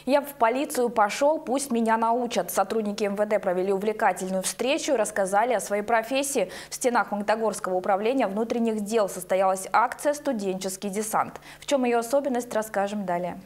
Я в полицию пошел, пусть меня научат. Сотрудники МВД провели увлекательную встречу и рассказали о своей профессии. В стенах Магнитогорского управления внутренних дел состоялась акция «Студенческий десант». В чем ее особенность, расскажем далее.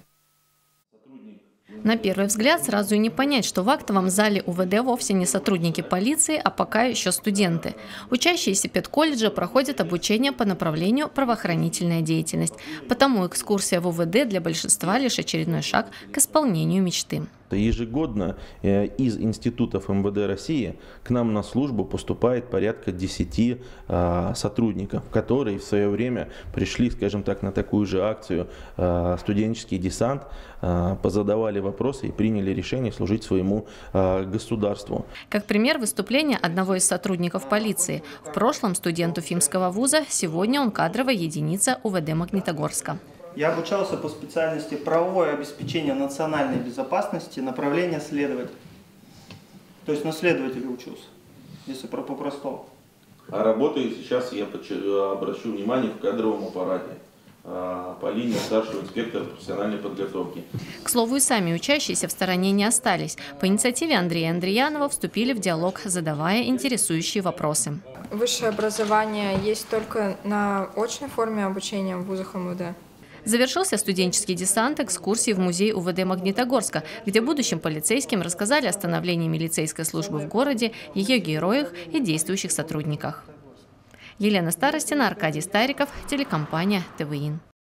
На первый взгляд сразу и не понять, что в актовом зале УВД вовсе не сотрудники полиции, а пока еще студенты. Учащиеся педколледжа проходят обучение по направлению правоохранительная деятельность. Потому экскурсия в УВД для большинства лишь очередной шаг к исполнению мечты. Ежегодно из институтов МВД России к нам на службу поступает порядка 10 сотрудников, которые в свое время пришли, скажем так, на такую же акцию «Студенческий десант», позадавали вопросы и приняли решение служить своему государству. Как пример выступления одного из сотрудников полиции. В прошлом студент Уфимского вуза, сегодня он кадровая единица УВД Магнитогорска. Я обучался по специальности правовое обеспечение национальной безопасности, направление следователь. То есть на следователя учился, если по-простому. А работаю сейчас, я обращу внимание, в кадровом аппарате по линии старшего инспектора профессиональной подготовки. К слову, и сами учащиеся в стороне не остались. По инициативе Андрея Андреянова вступили в диалог, задавая интересующие вопросы. Высшее образование есть только на очной форме обучения в вузах МВД. Завершился студенческий десант экскурсии в музей УВД Магнитогорска, где будущим полицейским рассказали о становлении милицейской службы в городе, ее героях и действующих сотрудниках. Елена Старостина, Аркадий Стариков, телекомпания ТВИН.